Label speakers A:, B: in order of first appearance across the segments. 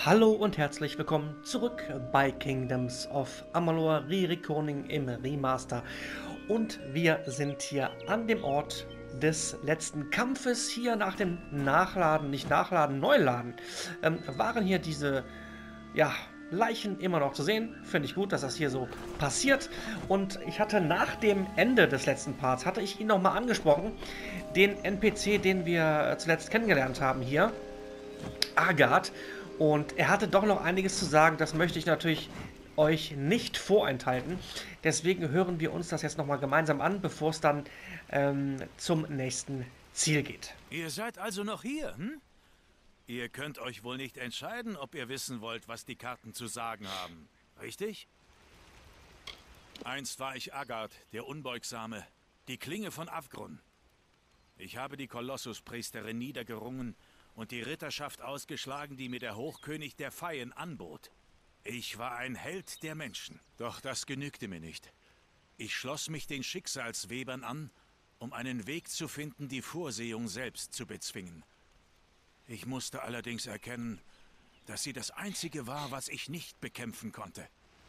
A: Hallo und herzlich willkommen zurück bei Kingdoms of Amalur Re-Reckoning im Remaster. Und wir sind hier an dem Ort des letzten Kampfes. Hier nach dem Nachladen, nicht Nachladen, Neuladen, waren hier diese, ja, Leichen immer noch zu sehen. Finde ich gut, dass das hier so passiert. Und ich hatte nach dem Ende des letzten Parts, hatte ich ihn nochmal angesprochen, den NPC, den wir zuletzt kennengelernt haben hier, Agat. Und er hatte doch noch einiges zu sagen. Das möchte ich natürlich euch nicht vorenthalten. Deswegen hören wir uns das jetzt nochmal gemeinsam an, bevor es dann zum nächsten Ziel geht.
B: Ihr seid also noch hier, hm? Ihr könnt euch wohl nicht entscheiden, ob ihr wissen wollt, was die Karten zu sagen haben. Richtig? Einst war ich Agat, der Unbeugsame, die Klinge von Avgrun. Ich habe die Kolossuspriesterin niedergerungen und die Ritterschaft ausgeschlagen, die mir der Hochkönig der Feien anbot. Ich war ein Held der Menschen. Doch das genügte mir nicht. Ich schloss mich den Schicksalswebern an, um einen Weg zu finden, die Vorsehung selbst zu bezwingen. Ich musste allerdings erkennen, dass sie das Einzige war, was ich nicht bekämpfen konnte.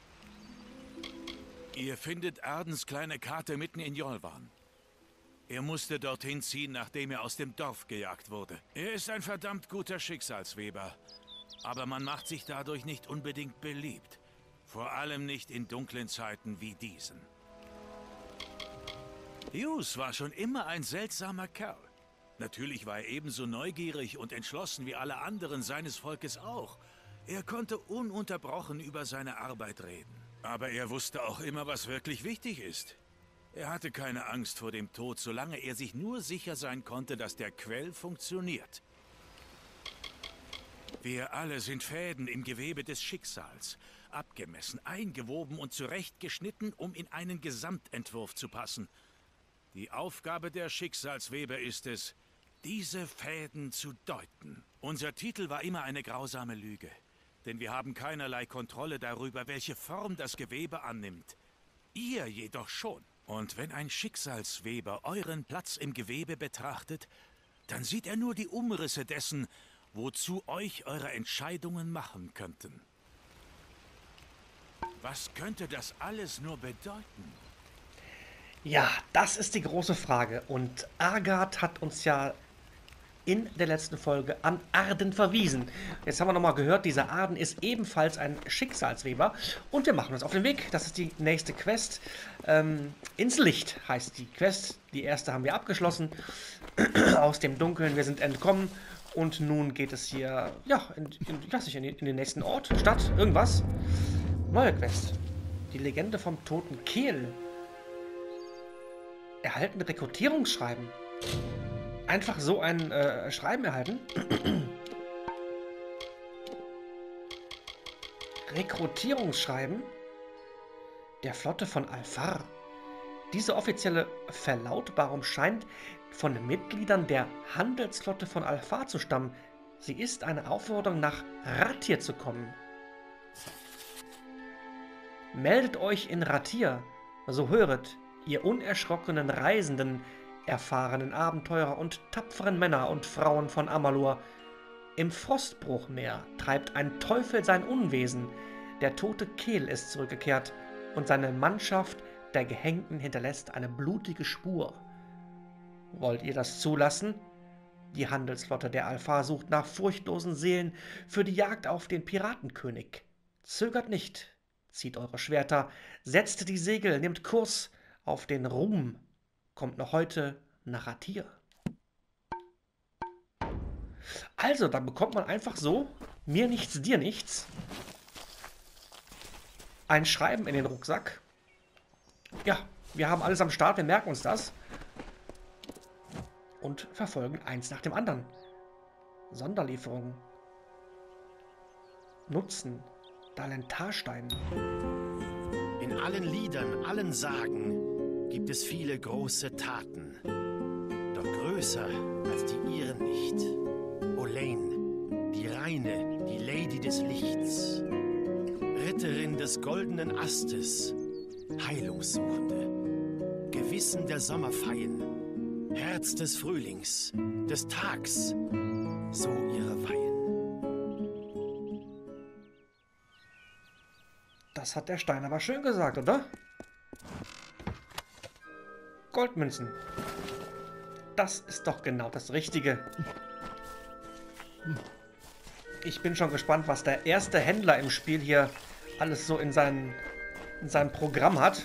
B: Ihr findet Erdens kleine Karte mitten in Jolvan. Er musste dorthin ziehen, nachdem er aus dem Dorf gejagt wurde. Er ist ein verdammt guter Schicksalsweber, aber man macht sich dadurch nicht unbedingt beliebt. Vor allem nicht in dunklen Zeiten wie diesen. Hughes war schon immer ein seltsamer Kerl. Natürlich war er ebenso neugierig und entschlossen wie alle anderen seines Volkes auch. Er konnte ununterbrochen über seine Arbeit reden. Aber er wusste auch immer, was wirklich wichtig ist. Er hatte keine Angst vor dem Tod, solange er sich nur sicher sein konnte, dass der Quell funktioniert. Wir alle sind Fäden im Gewebe des Schicksals, abgemessen, eingewoben und zurechtgeschnitten, um in einen Gesamtentwurf zu passen. Die Aufgabe der Schicksalsweber ist es, diese Fäden zu deuten. Unser Titel war immer eine grausame Lüge, denn wir haben keinerlei Kontrolle darüber, welche Form das Gewebe annimmt. Ihr jedoch schon. Und wenn ein Schicksalsweber euren Platz im Gewebe betrachtet, dann sieht er nur die Umrisse dessen, wozu euch eure Entscheidungen machen könnten. Was könnte das alles nur bedeuten?
A: Ja, das ist die große Frage. Und Agat hat uns ja in der letzten Folge an Arden verwiesen. Jetzt haben wir nochmal gehört, dieser Arden ist ebenfalls ein Schicksalsweber. Und wir machen uns auf den Weg. Das ist die nächste Quest. Ins Licht heißt die Quest. Die erste haben wir abgeschlossen. Aus dem Dunkeln. Wir sind entkommen. Und nun geht es hier, ja, in den nächsten Ort, Stadt, irgendwas. Neue Quest. Die Legende vom toten Kehl. Erhalten Rekrutierungsschreiben. Einfach so ein Schreiben erhalten. Rekrutierungsschreiben der Flotte von Alfar. Diese offizielle Verlautbarung scheint von Mitgliedern der Handelsflotte von Alfar zu stammen. Sie ist eine Aufforderung, nach Ratir zu kommen. Meldet euch in Ratir, so höret, ihr unerschrockenen Reisenden, erfahrenen Abenteurer und tapferen Männer und Frauen von Amalur. Im Frostbruchmeer treibt ein Teufel sein Unwesen. Der tote Kehl ist zurückgekehrt und seine Mannschaft der Gehängten hinterlässt eine blutige Spur. Wollt ihr das zulassen? Die Handelsflotte der Alfar sucht nach furchtlosen Seelen für die Jagd auf den Piratenkönig. Zögert nicht, zieht eure Schwerter, setzt die Segel, nehmt Kurs auf den Ruhm. Kommt noch heute nach Ratir. Also, dann bekommt man einfach so, mir nichts, dir nichts, ein Schreiben in den Rucksack. Ja, wir haben alles am Start, wir merken uns das. Und verfolgen eins nach dem anderen. Sonderlieferungen. Nutzen. Dalentarstein.
C: In allen Liedern, allen Sagen gibt es viele große Taten. Doch größer als die ihren nicht. Olaine, die Reine, die Lady des Lichts. Ritterin des goldenen Astes, Heilungssuchende. Gewissen der Sommerfeien, Herz des Frühlings, des Tags, so ihre Weihen.
A: Das hat der Stein aber schön gesagt, oder? Goldmünzen. Das ist doch genau das Richtige. Ich bin schon gespannt, was der erste Händler im Spiel hier alles so in seinem Programm hat.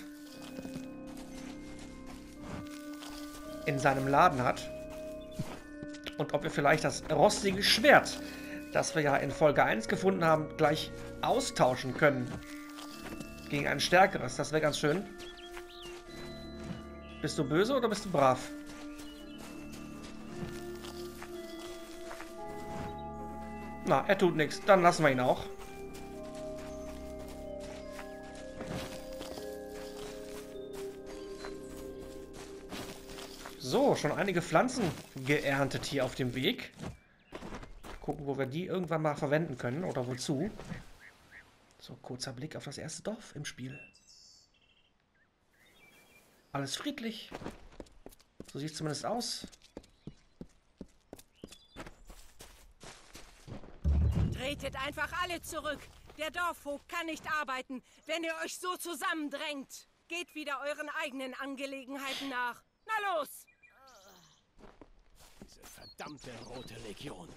A: In seinem Laden hat. Und ob wir vielleicht das rostige Schwert, das wir ja in Folge 1 gefunden haben, gleich austauschen können. Gegen ein stärkeres. Das wäre ganz schön. Bist du böse oder bist du brav? Na, er tut nichts. Dann lassen wir ihn auch. So, schon einige Pflanzen geerntet hier auf dem Weg. Gucken, wo wir die irgendwann mal verwenden können oder wozu. So, kurzer Blick auf das erste Dorf im Spiel. Alles friedlich. So sieht es zumindest aus.
D: Tretet einfach alle zurück. Der Dorfvogt kann nicht arbeiten, wenn ihr euch so zusammendrängt. Geht wieder euren eigenen Angelegenheiten nach. Na los!
C: Diese verdammte Rote Legion.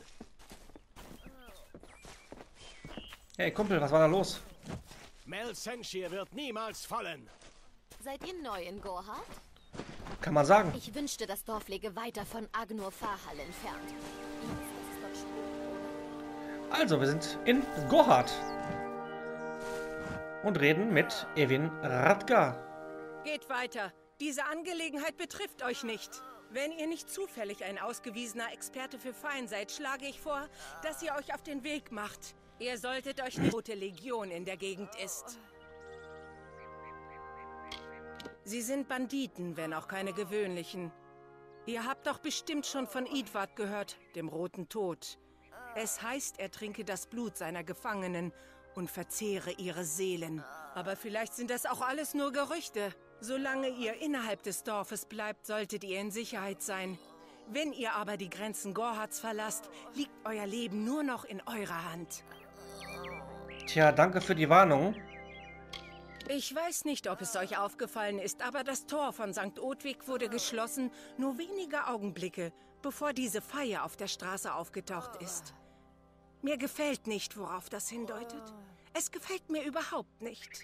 A: Hey Kumpel, was war da los?
C: Mel Senshir wird niemals fallen.
E: Seid ihr neu in Gorhard?
A: Kann man sagen.
E: Ich wünschte, das Dorf läge weiter von Agnur Fahal entfernt. Das ist dort schwul, oder?
A: Also, wir sind in Gorhard. Und reden mit Evin Radgar.
D: Geht weiter. Diese Angelegenheit betrifft euch nicht. Wenn ihr nicht zufällig ein ausgewiesener Experte für Fein seid, schlage ich vor, dass ihr euch auf den Weg macht. Ihr solltet euch die Rote Legion in der Gegend ist. Sie sind Banditen, wenn auch keine gewöhnlichen. Ihr habt doch bestimmt schon von Idward gehört, dem Roten Tod. Es heißt, er trinke das Blut seiner Gefangenen und verzehre ihre Seelen. Aber vielleicht sind das auch alles nur Gerüchte. Solange ihr innerhalb des Dorfes bleibt, solltet ihr in Sicherheit sein. Wenn ihr aber die Grenzen Gorhards verlasst, liegt euer Leben nur noch in eurer Hand.
A: Tja, danke für die Warnung.
D: Ich weiß nicht, ob es euch aufgefallen ist, aber das Tor von St. Odwig wurde geschlossen, nur wenige Augenblicke, bevor diese Feier auf der Straße aufgetaucht ist. Mir gefällt nicht, worauf das hindeutet. Es gefällt mir überhaupt nicht.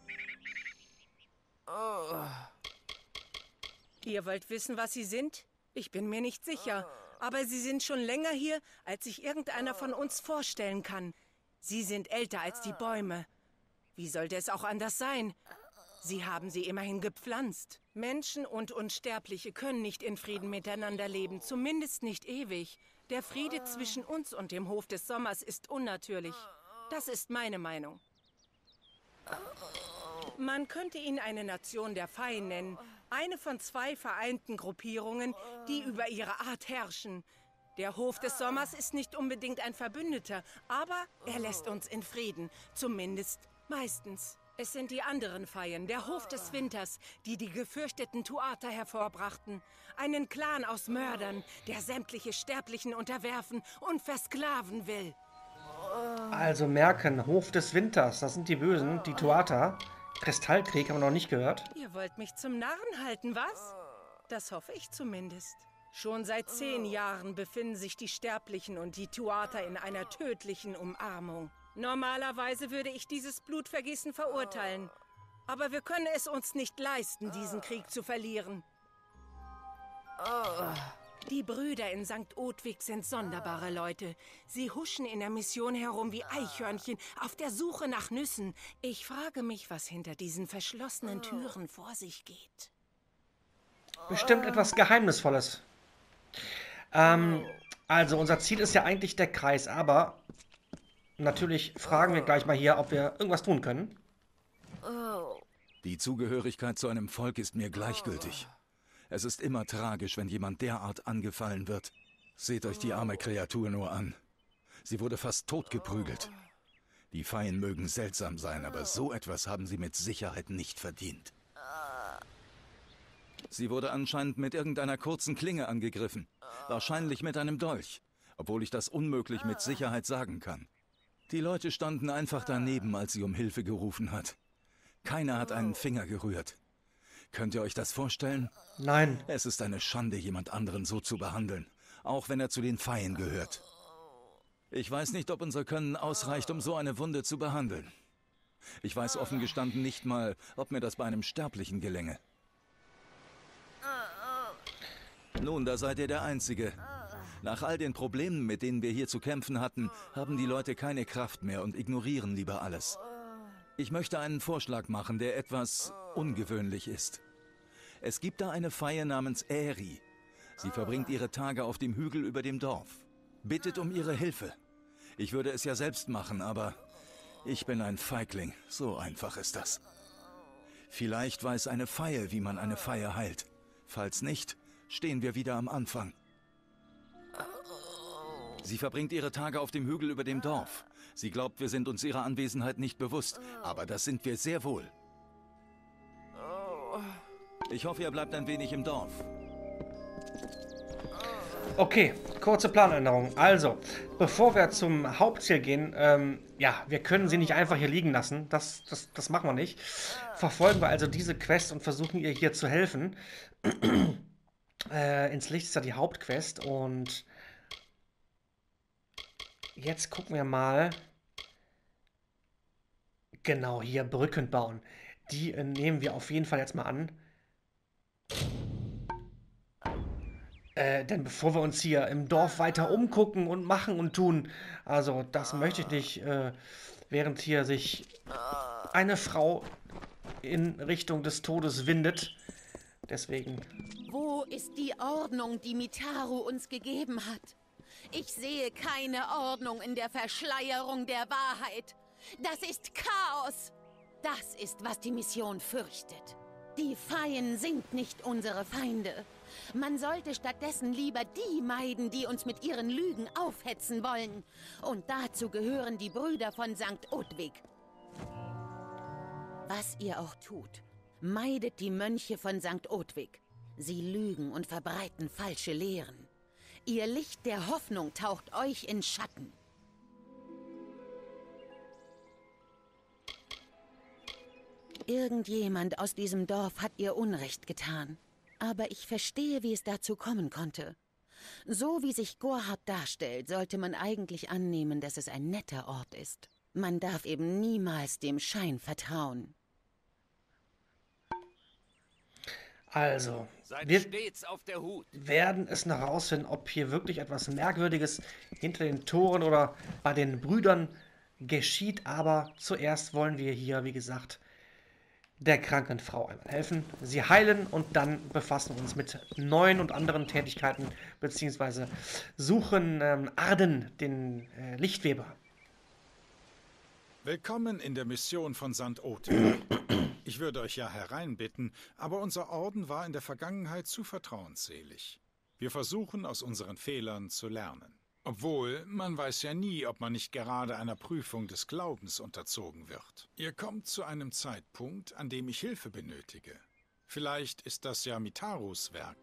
D: Ihr wollt wissen, was sie sind? Ich bin mir nicht sicher, aber sie sind schon länger hier, als sich irgendeiner von uns vorstellen kann. Sie sind älter als die Bäume. Wie sollte es auch anders sein? Sie haben sie immerhin gepflanzt. Menschen und Unsterbliche können nicht in Frieden miteinander leben, zumindest nicht ewig. Der Friede zwischen uns und dem Hof des Sommers ist unnatürlich. Das ist meine Meinung. Man könnte ihn eine Nation der Fein nennen. Eine von 2 vereinten Gruppierungen, die über ihre Art herrschen. Der Hof des Sommers ist nicht unbedingt ein Verbündeter, aber er lässt uns in Frieden. Zumindest meistens. Es sind die anderen Feien, der Hof des Winters, die die gefürchteten Tuatha hervorbrachten. Einen Clan aus Mördern, der sämtliche Sterblichen unterwerfen und versklaven will.
A: Also merken, Hof des Winters, das sind die Bösen, die Tuatha. Kristallkrieg haben wir noch nicht gehört.
D: Ihr wollt mich zum Narren halten, was? Das hoffe ich zumindest. Schon seit 10 Jahren befinden sich die Sterblichen und die Tuatha in einer tödlichen Umarmung. Normalerweise würde ich dieses Blutvergießen verurteilen. Aber wir können es uns nicht leisten, diesen Krieg zu verlieren. Die Brüder in St. Odwig sind sonderbare Leute. Sie huschen in der Mission herum wie Eichhörnchen auf der Suche nach Nüssen. Ich frage mich, was hinter diesen verschlossenen Türen vor sich geht.
A: Bestimmt etwas Geheimnisvolles. Also unser Ziel ist ja eigentlich der Kreis, aber natürlich fragen wir gleich mal hier, ob wir irgendwas tun können.
B: Die Zugehörigkeit zu einem Volk ist mir gleichgültig. Es ist immer tragisch, wenn jemand derart angefallen wird. Seht euch die arme Kreatur nur an. Sie wurde fast totgeprügelt. Die Feien mögen seltsam sein, aber so etwas haben sie mit Sicherheit nicht verdient. Sie wurde anscheinend mit irgendeiner kurzen Klinge angegriffen. Wahrscheinlich mit einem Dolch, obwohl ich das unmöglich mit Sicherheit sagen kann. Die Leute standen einfach daneben, als sie um Hilfe gerufen hat. Keiner hat einen Finger gerührt. Könnt ihr euch das vorstellen?
A: Nein.
B: Es ist eine Schande, jemand anderen so zu behandeln, auch wenn er zu den Feien gehört. Ich weiß nicht, ob unser Können ausreicht, um so eine Wunde zu behandeln. Ich weiß offen gestanden nicht mal, ob mir das bei einem Sterblichen gelänge. Nun, da seid ihr der Einzige. Nach all den Problemen, mit denen wir hier zu kämpfen hatten, haben die Leute keine Kraft mehr und ignorieren lieber alles. Ich möchte einen Vorschlag machen, der etwas ungewöhnlich ist. Es gibt da eine Feye namens Eri. Sie verbringt ihre Tage auf dem Hügel über dem Dorf. Bittet um ihre Hilfe. Ich würde es ja selbst machen, aber ich bin ein Feigling. So einfach ist das. Vielleicht weiß eine Feye, wie man eine Feye heilt. Falls nicht, stehen wir wieder am Anfang. Sie verbringt ihre Tage auf dem Hügel über dem Dorf. Sie glaubt, wir sind uns ihrer Anwesenheit nicht bewusst, aber das sind wir sehr wohl. Ich hoffe, ihr bleibt ein wenig im Dorf.
A: Okay, kurze Planänderung. Also, bevor wir zum Hauptziel gehen, ja, wir können sie nicht einfach hier liegen lassen. Das machen wir nicht. Verfolgen wir also diese Quest und versuchen ihr hier zu helfen. Ins Licht ist ja die Hauptquest und jetzt gucken wir mal. Genau, hier Brücken bauen. Die nehmen wir auf jeden Fall jetzt mal an. Denn bevor wir uns hier im Dorf weiter umgucken und machen und tun, also das möchte ich nicht, während hier sich eine Frau in Richtung des Todes windet. Deswegen.
F: Wo ist die Ordnung, die Mitaru uns gegeben hat? Ich sehe keine Ordnung in der Verschleierung der Wahrheit. Das ist Chaos. Das ist, was die Mission fürchtet. Die Feien sind nicht unsere Feinde. Man sollte stattdessen lieber die meiden, die uns mit ihren Lügen aufhetzen wollen. Und dazu gehören die Brüder von St. Odwig. Was ihr auch tut, meidet die Mönche von St. Odwig. Sie lügen und verbreiten falsche Lehren. Ihr Licht der Hoffnung taucht euch in Schatten. Irgendjemand aus diesem Dorf hat ihr Unrecht getan. Aber ich verstehe, wie es dazu kommen konnte. So wie sich Gorhab darstellt, sollte man eigentlich annehmen, dass es ein netter Ort ist. Man darf eben niemals dem Schein vertrauen.
A: Also, wir werden es noch herausfinden, ob hier wirklich etwas Merkwürdiges hinter den Toren oder bei den Brüdern geschieht. Aber zuerst wollen wir hier, wie gesagt, der kranken Frau einmal helfen, sie heilen und dann befassen wir uns mit neuen und anderen Tätigkeiten, beziehungsweise suchen Arden, den Lichtweber.
G: Willkommen in der Mission von St. Odwig. Ich würde euch ja hereinbitten, aber unser Orden war in der Vergangenheit zu vertrauensselig. Wir versuchen, aus unseren Fehlern zu lernen. Obwohl, man weiß ja nie, ob man nicht gerade einer Prüfung des Glaubens unterzogen wird. Ihr kommt zu einem Zeitpunkt, an dem ich Hilfe benötige. Vielleicht ist das ja Mitarus Werk.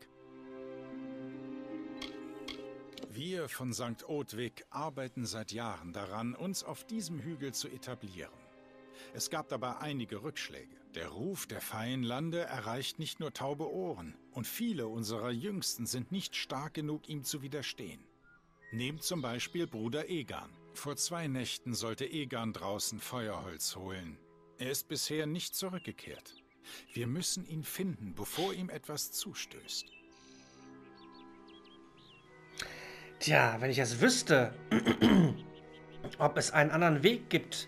G: Wir von St. Odwig arbeiten seit Jahren daran, uns auf diesem Hügel zu etablieren. Es gab dabei einige Rückschläge. Der Ruf der feien Lande erreicht nicht nur taube Ohren, und viele unserer Jüngsten sind nicht stark genug, ihm zu widerstehen. Nehmt zum Beispiel Bruder Egan. Vor 2 Nächten sollte Egan draußen Feuerholz holen. Er ist bisher nicht zurückgekehrt. Wir müssen ihn finden, bevor ihm etwas zustößt.
A: Tja, wenn ich es wüsste, ob es einen anderen Weg gibt.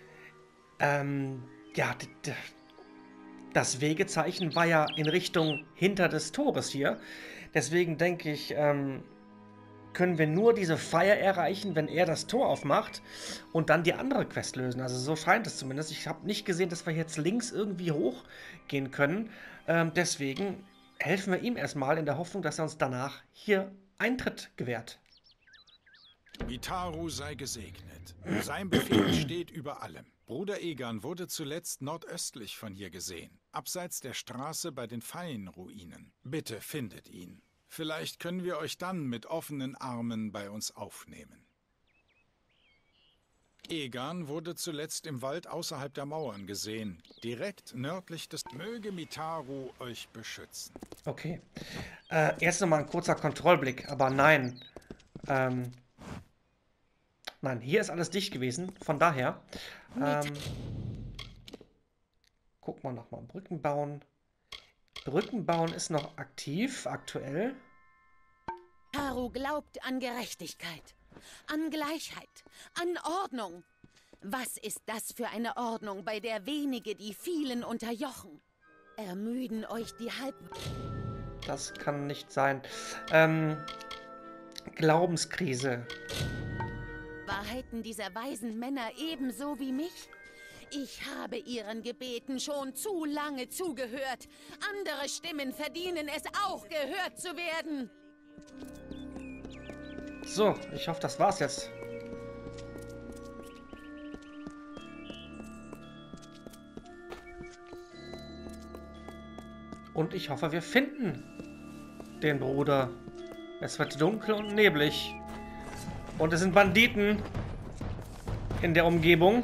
A: Ja, das Wegezeichen war ja in Richtung hinter des Tores hier. Deswegen denke ich, können wir nur diese Feier erreichen, wenn er das Tor aufmacht und dann die andere Quest lösen. Also so scheint es zumindest. Ich habe nicht gesehen, dass wir jetzt links irgendwie hochgehen können. Deswegen helfen wir ihm erstmal in der Hoffnung, dass er uns danach hier Eintritt gewährt.
G: Mitaru sei gesegnet. Sein Befehl steht über allem. Bruder Egan wurde zuletzt nordöstlich von hier gesehen, abseits der Straße bei den Feienruinen. Bitte findet ihn. Vielleicht können wir euch dann mit offenen Armen bei uns aufnehmen. Egan wurde zuletzt im Wald außerhalb der Mauern gesehen, direkt nördlich des... Möge Mitaru euch beschützen.
A: Okay. Erst nochmal ein kurzer Kontrollblick, aber nein. Nein, hier ist alles dicht gewesen, von daher. Gucken wir nochmal. Brücken bauen. Brücken bauen ist noch aktiv, aktuell.
F: Mitaru glaubt an Gerechtigkeit, an Gleichheit, an Ordnung. Was ist das für eine Ordnung, bei der wenige die vielen unterjochen? Ermüden euch die
A: Das kann nicht sein. Glaubenskrise.
F: Wahrheiten dieser weisen Männer ebenso wie mich? Ich habe ihren Gebeten schon zu lange zugehört. Andere Stimmen verdienen es auch, gehört zu werden.
A: So, ich hoffe, das war's jetzt. Und ich hoffe, wir finden den Bruder. Es wird dunkel und neblig. Und es sind Banditen in der Umgebung.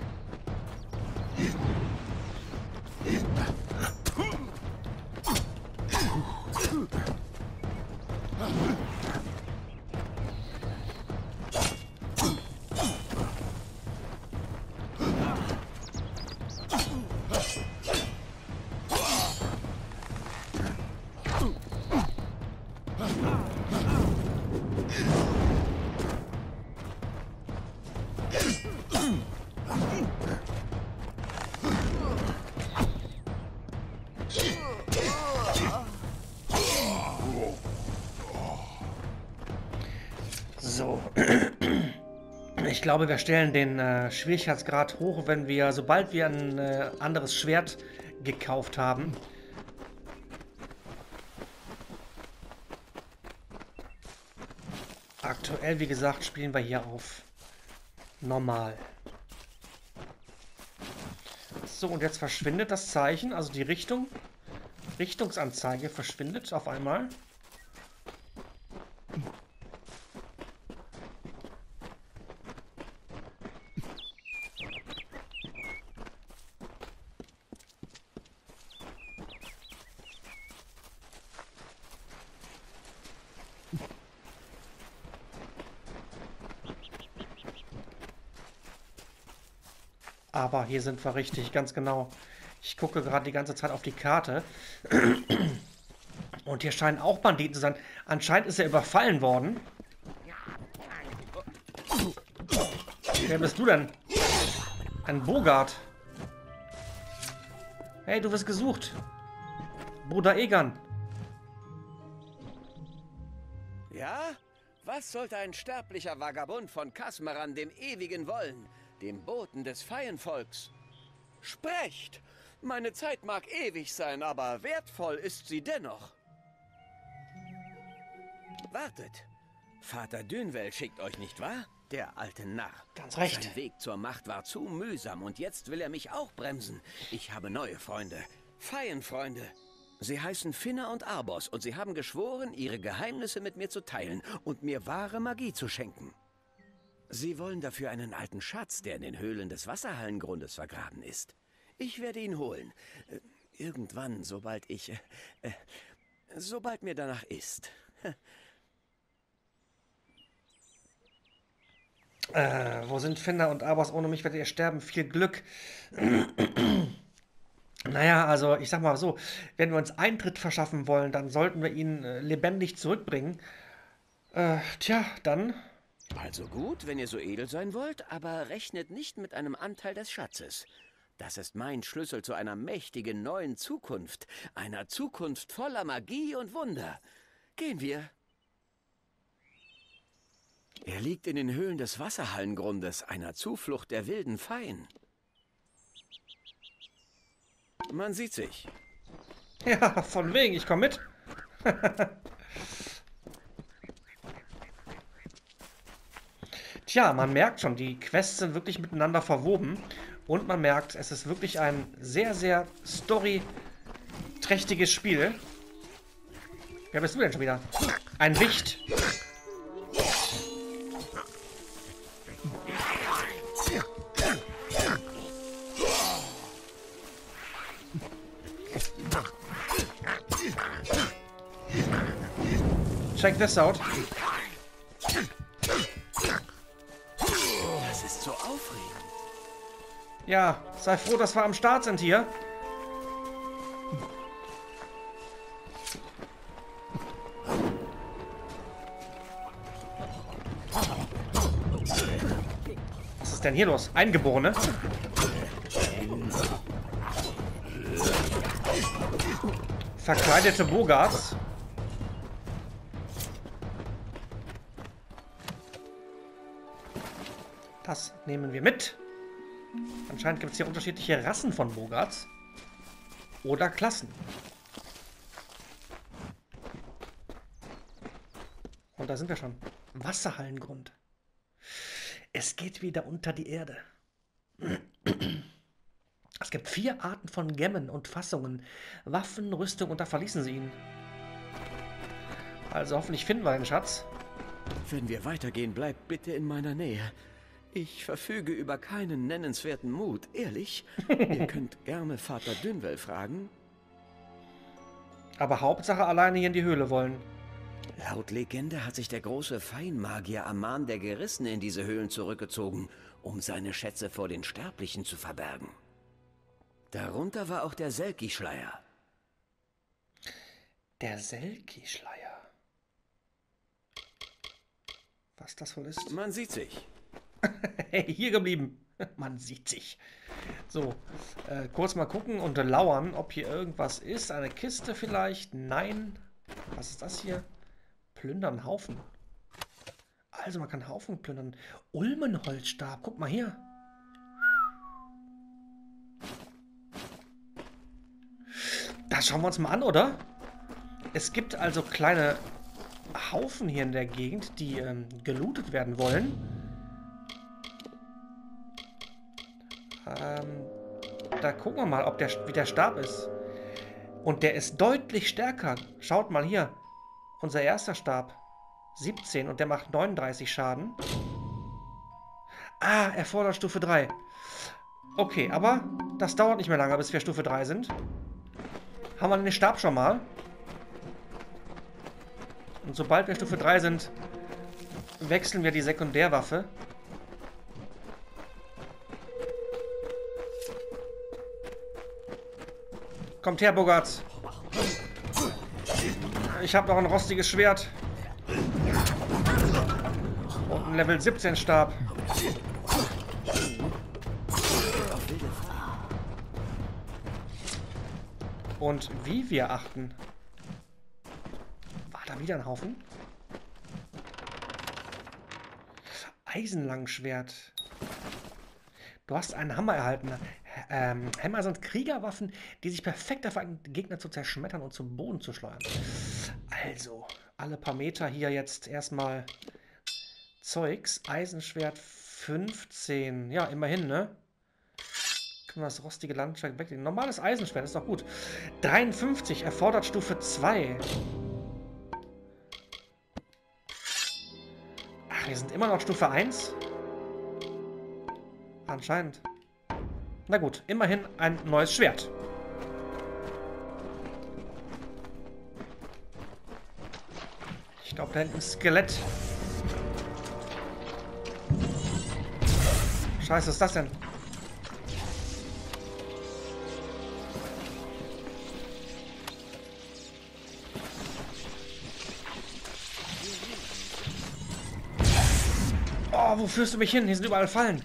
A: So. Ich glaube, wir stellen den Schwierigkeitsgrad hoch, wenn wir, sobald wir ein anderes Schwert gekauft haben. Aktuell, wie gesagt, spielen wir hier auf normal. So, und jetzt verschwindet das Zeichen, also die Richtungsanzeige verschwindet auf einmal. Aber hier sind wir richtig, ganz genau. Ich gucke gerade die ganze Zeit auf die Karte. Und hier scheinen auch Banditen zu sein. Anscheinend ist er überfallen worden. Wer bist du denn? Ein Bogart. Hey, du wirst gesucht. Bruder Egan.
H: Ja? Was sollte ein sterblicher Vagabund von Kasmeran dem Ewigen wollen? Dem Boten des Feienvolks? Sprecht! Meine Zeit mag ewig sein, aber wertvoll ist sie dennoch. Wartet! Vater Dünwell schickt euch, nicht wahr? Der alte Narr.
A: Ganz recht.
H: Sein Weg zur Macht war zu mühsam und jetzt will er mich auch bremsen. Ich habe neue Freunde. Feienfreunde. Sie heißen Finna und Arbos und sie haben geschworen, ihre Geheimnisse mit mir zu teilen und mir wahre Magie zu schenken. Sie wollen dafür einen alten Schatz, der in den Höhlen des Wasserhallengrundes vergraben ist. Ich werde ihn holen. Irgendwann, sobald mir danach ist.
A: Wo sind Finna und Arbos? Ohne mich werdet ihr sterben. Viel Glück. Naja, also ich sag mal so, wenn wir uns Eintritt verschaffen wollen, dann sollten wir ihn lebendig zurückbringen. Tja, dann...
H: Also gut, wenn ihr so edel sein wollt, aber rechnet nicht mit einem Anteil des Schatzes. Das ist mein Schlüssel zu einer mächtigen neuen Zukunft. Einer Zukunft voller Magie und Wunder. Gehen wir. Er liegt in den Höhlen des Wasserhallengrundes, einer Zuflucht der wilden Feien. Man sieht sich.
A: Ja, von wegen, ich komme mit. Tja, man merkt schon, die Quests sind wirklich miteinander verwoben. Und man merkt, es ist wirklich ein sehr, sehr storyträchtiges Spiel. Wer bist du denn schon wieder? Ein Wicht. Check this out.
H: Das ist so aufregend.
A: Ja, sei froh, dass wir am Start sind hier. Was ist denn hier los? Eingeborene? Verkleidete Bogarts? Das nehmen wir mit. Anscheinend gibt es hier unterschiedliche Rassen von Bogarts. Oder Klassen. Und da sind wir schon. Wasserhallengrund. Es geht wieder unter die Erde. Es gibt 4 Arten von Gemmen und Fassungen. Waffen, Rüstung und da verließen sie ihn. Also hoffentlich finden wir den Schatz.
H: Wenn wir weitergehen, bleibt bitte in meiner Nähe. Ich verfüge über keinen nennenswerten Mut, ehrlich. Ihr könnt gerne Vater Dünwell fragen.
A: Aber Hauptsache alleine hier in die Höhle wollen.
H: Laut Legende hat sich der große Feinmagier Aman der Gerissene in diese Höhlen zurückgezogen, um seine Schätze vor den Sterblichen zu verbergen. Darunter war auch der Selki-Schleier.
A: Der Selki-Schleier. Was das wohl ist?
H: Man sieht sich.
A: Hey, hier geblieben. Man sieht sich. So, kurz mal gucken und lauern, ob hier irgendwas ist. Eine Kiste vielleicht? Nein. Was ist das hier? Plündern Haufen. Also man kann Haufen plündern. Ulmenholzstab. Guck mal hier. Das schauen wir uns mal an, oder? Es gibt also kleine Haufen hier in der Gegend, die gelootet werden wollen. Da gucken wir mal, wie der Stab ist. Und der ist deutlich stärker. Schaut mal hier. Unser erster Stab. 17 und der macht 39 Schaden. Ah, er fordert Stufe 3. Okay, aber das dauert nicht mehr lange, bis wir Stufe 3 sind. Haben wir den Stab schon mal. Und sobald wir Stufe 3 sind, wechseln wir die Sekundärwaffe. Kommt her, Bogarts. Ich habe noch ein rostiges Schwert. Und einen Level 17 Stab. Und wie wir achten. War da wieder ein Haufen? Eisenlangschwert. Du hast einen Hammer erhalten. Hämmer sind Kriegerwaffen, die sich perfekt dafür eignen, Gegner zu zerschmettern und zum Boden zu schleudern. Also, alle paar Meter hier jetzt erstmal Zeugs. Eisenschwert 15. Ja, immerhin, ne? Können wir das rostige Landschwert weglegen. Normales Eisenschwert ist doch gut. 53 erfordert Stufe 2. Ach, wir sind immer noch Stufe 1? Anscheinend. Na gut, immerhin ein neues Schwert. Ich glaube, da hinten ist ein Skelett. Scheiße, was ist das denn? Oh, wo führst du mich hin? Hier sind überall Fallen.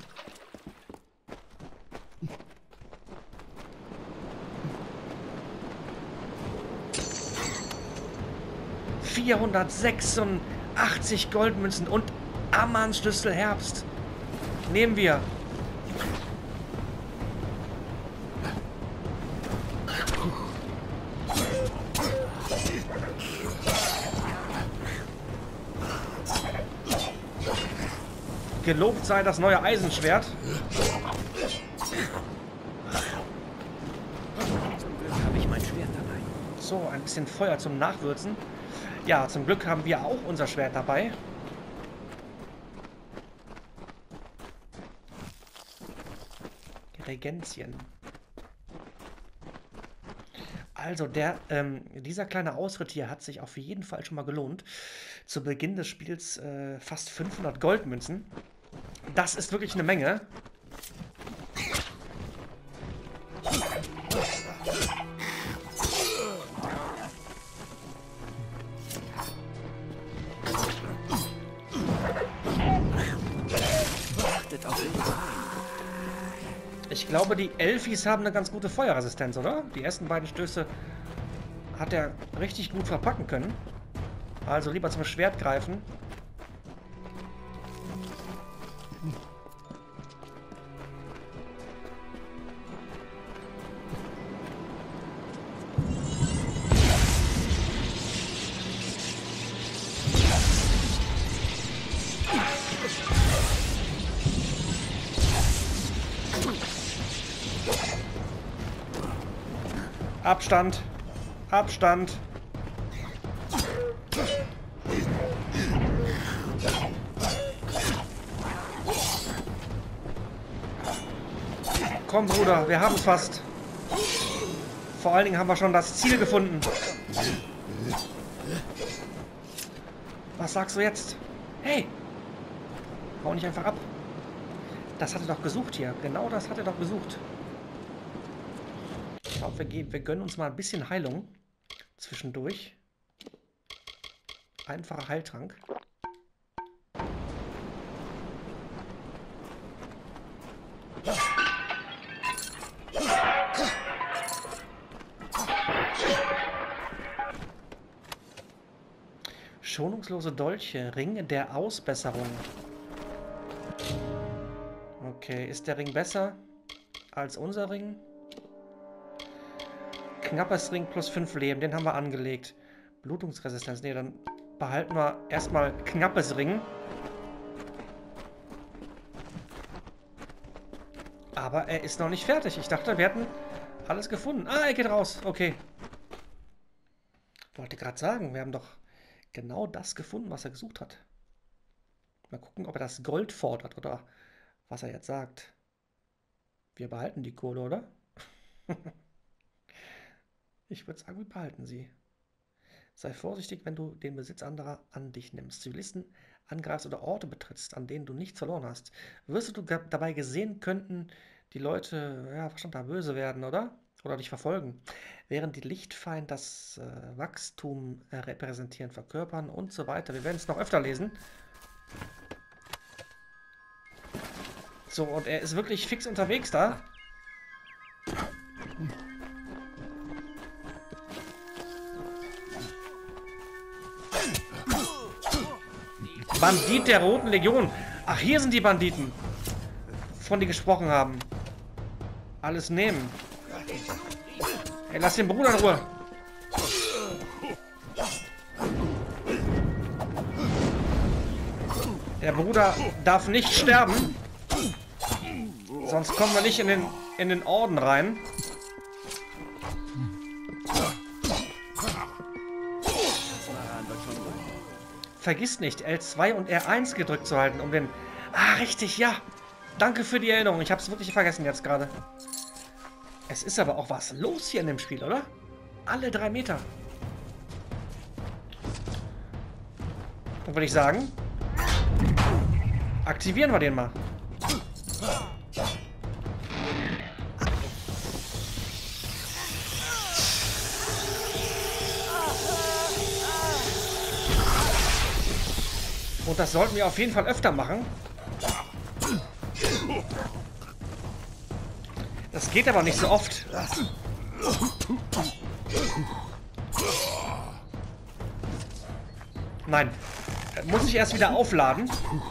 A: ...486 Goldmünzen und Amans Schlüssel Herbst. Nehmen wir. Gelobt sei das neue Eisenschwert.
H: Zum Glück habe ich mein Schwert dabei.
A: So, ein bisschen Feuer zum Nachwürzen. Ja, zum Glück haben wir auch unser Schwert dabei. Regenzien. Also, dieser kleine Ausritt hier hat sich auf jeden Fall schon mal gelohnt. Zu Beginn des Spiels fast 500 Goldmünzen. Das ist wirklich eine Menge. Ich glaube, die Elfis haben eine ganz gute Feuerresistenz, oder? Die ersten beiden Stöße hat er richtig gut verpacken können. Also lieber zum Schwert greifen. Abstand. Abstand. Komm, Bruder, wir haben es fast. Vor allen Dingen haben wir schon das Ziel gefunden. Was sagst du jetzt? Hey! Hau nicht einfach ab. Das hat er doch gesucht hier. Genau das hat er doch gesucht. Ich glaube, wir gönnen uns mal ein bisschen Heilung zwischendurch. Einfacher Heiltrank. Schonungslose Dolche, Ring der Ausbesserung. Okay, ist der Ring besser als unser Ring? Knappes Ring plus 5 Leben, den haben wir angelegt. Blutungsresistenz, ne, dann behalten wir erstmal knappes Ring. Aber er ist noch nicht fertig. Ich dachte, wir hätten alles gefunden. Ah, er geht raus. Okay. Wollte gerade sagen, wir haben doch genau das gefunden, was er gesucht hat. Mal gucken, ob er das Gold fordert oder was er jetzt sagt. Wir behalten die Kohle, oder? Ich würde sagen, wir behalten sie. Sei vorsichtig, wenn du den Besitz anderer an dich nimmst. Zivilisten angreifst oder Orte betrittst, an denen du nichts verloren hast. Wirst du dabei gesehen, könnten die Leute, ja, was stand da, böse werden, oder? Oder dich verfolgen. Während die Lichtfeinde das Wachstum repräsentieren, verkörpern und so weiter. Wir werden es noch öfter lesen. So, und er ist wirklich fix unterwegs da. Bandit der Roten Legion. Ach, hier sind die Banditen, von die gesprochen haben. Alles nehmen. Hey, lass den Bruder in Ruhe. Der Bruder darf nicht sterben. Sonst kommen wir nicht in den Orden rein. Vergiss nicht, L2 und R1 gedrückt zu halten, um den... Ah, richtig, ja. Danke für die Erinnerung. Ich habe es wirklich vergessen jetzt gerade. Es ist aber auch was los hier in dem Spiel, oder? Alle 3 Meter. Dann würde ich sagen, aktivieren wir den mal. Und das sollten wir auf jeden Fall öfter machen. Das geht aber nicht so oft. Nein. Muss ich erst wieder aufladen.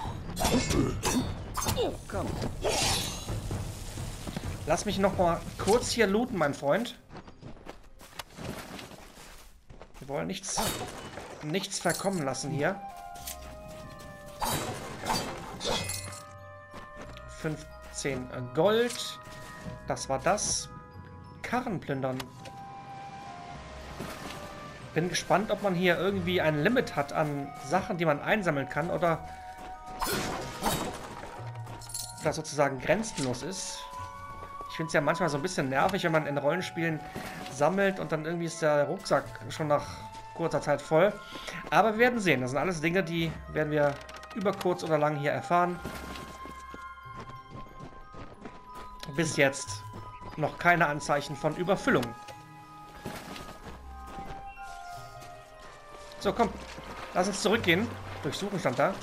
A: Lass mich noch mal kurz hier looten, mein Freund. Wir wollen nichts verkommen lassen hier. 15 Gold. Das war das. Karren plündern. Bin gespannt, ob man hier irgendwie ein Limit hat an Sachen, die man einsammeln kann oder das sozusagen grenzenlos ist. Ich finde es ja manchmal so ein bisschen nervig, wenn man in Rollenspielen sammelt und dann irgendwie ist der Rucksack schon nach kurzer Zeit voll. Aber wir werden sehen. Das sind alles Dinge, die werden wir über kurz oder lang hier erfahren. Bis jetzt noch keine Anzeichen von Überfüllung. So, komm. Lass uns zurückgehen. Durchsuchen stand da.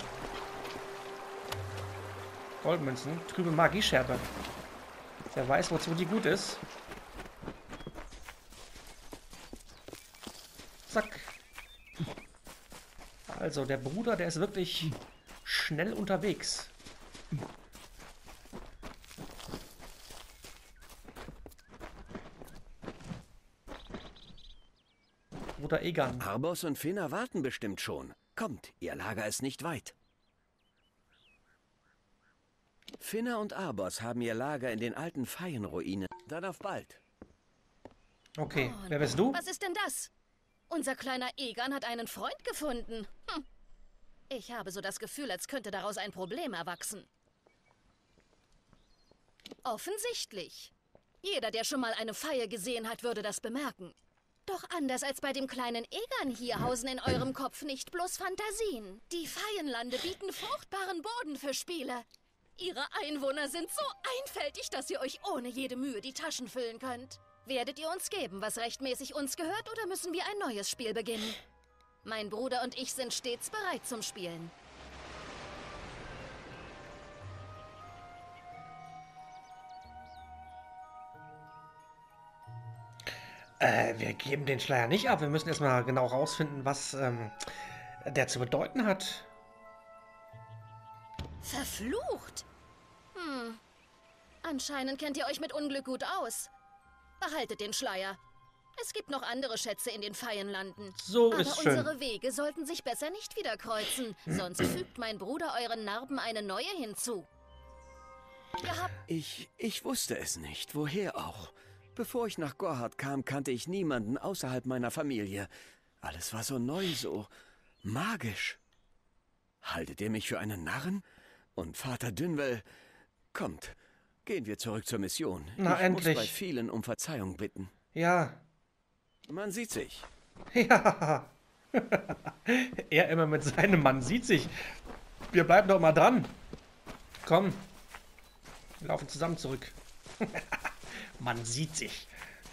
A: Goldmünzen. Trübe Magiescherbe. Wer weiß, wozu die gut ist. Zack. Also, der Bruder, der ist wirklich schnell unterwegs. Bruder Egan.
H: Arbos und Finna warten bestimmt schon. Kommt, ihr Lager ist nicht weit. Finna und Arbos haben ihr Lager in den alten Feienruinen. Dann auf bald.
A: Okay, wer bist du?
E: Was ist denn das? Unser kleiner Egan hat einen Freund gefunden. Ich habe so das Gefühl, als könnte daraus ein Problem erwachsen. Offensichtlich. Jeder, der schon mal eine Feier gesehen hat, würde das bemerken. Doch anders als bei dem kleinen Egan hier hausen in eurem Kopf nicht bloß Fantasien. Die Feienlande bieten fruchtbaren Boden für Spiele. Ihre Einwohner sind so einfältig, dass ihr euch ohne jede Mühe die Taschen füllen könnt. Werdet ihr uns geben, was rechtmäßig uns gehört, oder müssen wir ein neues Spiel beginnen? Mein Bruder und ich sind stets bereit zum Spielen.
A: Wir geben den Schleier nicht ab. Wir müssen erstmal genau rausfinden, was der zu bedeuten hat.
E: Verflucht? Anscheinend kennt ihr euch mit Unglück gut aus. Behaltet den Schleier. Es gibt noch andere Schätze in den Feienlanden.
A: So
E: Aber
A: ist schön.
E: unsere Wege sollten sich besser nicht wieder kreuzen. Sonst fügt mein Bruder euren Narben eine neue hinzu.
H: Ich wusste es nicht. Woher auch? Bevor ich nach Gorhard kam, kannte ich niemanden außerhalb meiner Familie. Alles war so neu, so magisch. Haltet ihr mich für einen Narren? Und Vater Dünwell, kommt, gehen wir zurück zur Mission.
A: Na,
H: ich
A: endlich.
H: muss bei vielen um Verzeihung bitten.
A: Ja.
H: Man sieht sich.
A: Ja. Er immer mit seinem Mann sieht sich. Wir bleiben doch mal dran. Komm. Wir laufen zusammen zurück. Man sieht sich.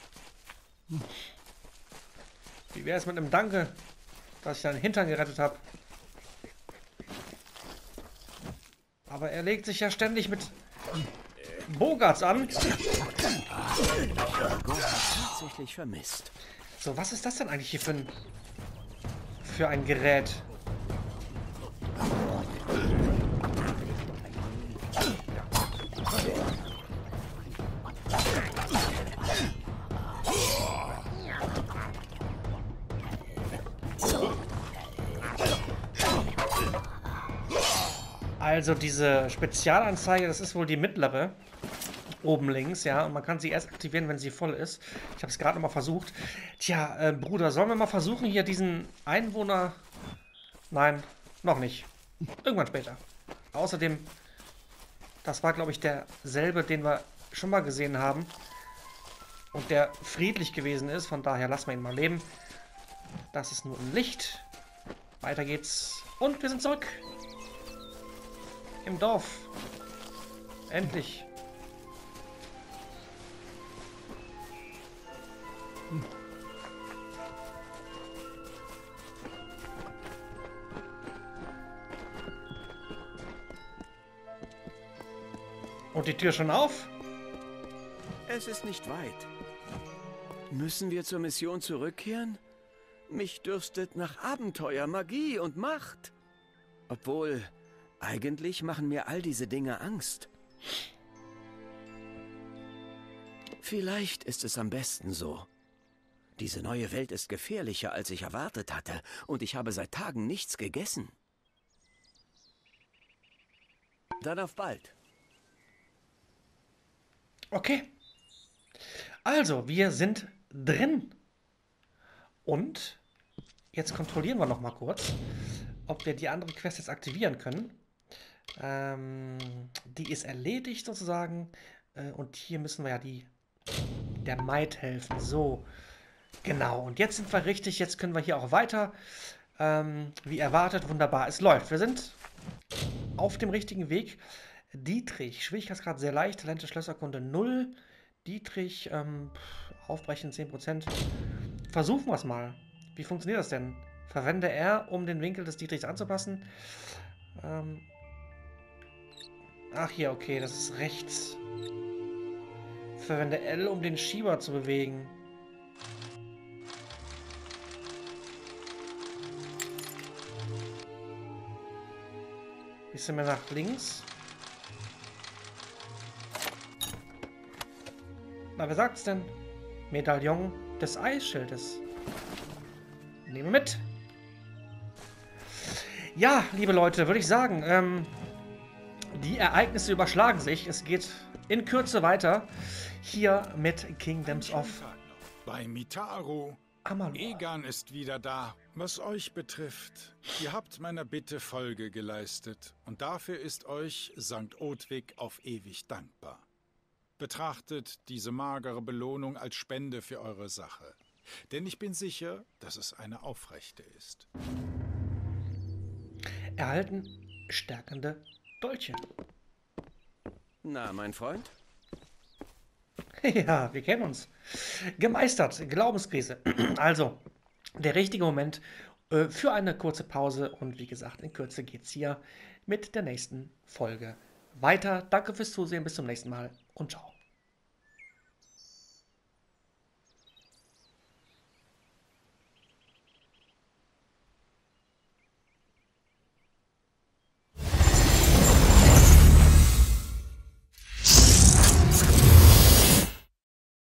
A: Wie wäre es mit einem Danke, dass ich deinen Hintern gerettet habe? Aber er legt sich ja ständig mit Bogarts an.
H: Tatsächlich vermisst.
A: So, was ist das denn eigentlich hier für ein Gerät? Also diese Spezialanzeige, das ist wohl die mittlere. Oben links, ja. Und man kann sie erst aktivieren, wenn sie voll ist. Ich habe es gerade noch mal versucht. Tja, Bruder, sollen wir mal versuchen, hier diesen Einwohner... Nein, noch nicht. Irgendwann später. Außerdem, das war, glaube ich, derselbe, den wir schon mal gesehen haben. Und der friedlich gewesen ist. Von daher lassen wir ihn mal leben. Das ist nur ein Licht. Weiter geht's. Und wir sind zurück. Im Dorf. Endlich. Und die Tür schon auf?
H: Es ist nicht weit. Müssen wir zur Mission zurückkehren? Mich dürstet nach Abenteuer, Magie und Macht. Obwohl, eigentlich machen mir all diese Dinge Angst. Vielleicht ist es am besten so. Diese neue Welt ist gefährlicher, als ich erwartet hatte, und ich habe seit Tagen nichts gegessen. Dann auf bald.
A: Okay. Also, wir sind drin. Und jetzt kontrollieren wir noch mal kurz, ob wir die andere Quest jetzt aktivieren können. Die ist erledigt sozusagen. Und hier müssen wir ja der Maid helfen. So. Genau, und jetzt sind wir richtig, jetzt können wir hier auch weiter. Wie erwartet, wunderbar, es läuft. Wir sind auf dem richtigen Weg. Dietrich, Schwierigkeitsgrad sehr leicht, Talente Schlösserkunde 0. Dietrich, Aufbrechen 10%. Versuchen wir es mal. Wie funktioniert das denn? Verwende R, um den Winkel des Dietrichs anzupassen. Ach hier, okay, das ist rechts. Verwende L, um den Schieber zu bewegen. Bisschen mehr nach links. Na, wer sagt's denn? Medaillon des Eisschildes. Nehmen wir mit. Ja, liebe Leute, würde ich sagen, die Ereignisse überschlagen sich. Es geht in Kürze weiter. Hier mit Kingdoms of
G: Bei Mitaru.
A: Amalur.
G: Egan ist wieder da. Was euch betrifft, ihr habt meiner Bitte Folge geleistet. Und dafür ist euch St. Odwig auf ewig dankbar. Betrachtet diese magere Belohnung als Spende für eure Sache. Denn ich bin sicher, dass es eine aufrechte ist.
A: Erhalten stärkende Dolche.
H: Na, mein Freund?
A: Ja, wir kennen uns. Gemeistert, Glaubenskrise. Also, der richtige Moment für eine kurze Pause. Und wie gesagt, in Kürze geht's hier mit der nächsten Folge weiter. Danke fürs Zusehen, bis zum nächsten Mal und ciao.